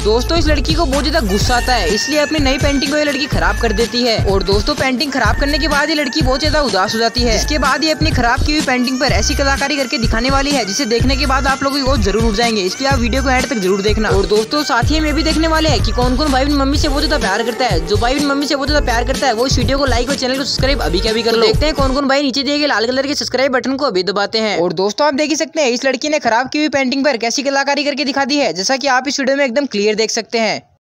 दोस्तों इस लड़की को बहुत ज्यादा गुस्सा आता है, इसलिए अपनी नई पेंटिंग को ये लड़की खराब कर देती है। और दोस्तों पेंटिंग खराब करने के बाद ये लड़की बहुत ज्यादा उदास हो जाती है। इसके बाद ये अपनी खराब की हुई पेंटिंग पर ऐसी कलाकारी करके दिखाने वाली है जिसे देखने के बाद आप लोगों की बहुत जरूर उठ जाएंगे, इसलिए आप वीडियो को एंड तक जरूर देखना। और दोस्तों साथ ही में भी देखने वाले हैं कि कौन कौन भाई अपनी मम्मी से बहुत ज्यादा प्यार करता है। जो भाई अपनी मम्मी से बहुत ज्यादा प्यार करता है वो इस वीडियो को लाइक और चैनल को सब्सक्राइब अभी क्या भी कर लो। देखते हैं कौन कौन भाई नीचे दिए गए लाल कलर के सब्सक्राइब बटन को अभी दबाते हैं। और दोस्तों आप देख ही सकते हैं इस लड़की ने खराब की हुई पेंटिंग पर कैसी कलाकारी करके दिखा दी है, जैसा कि आप इस वीडियो में एकदम क्लियर देख सकते हैं।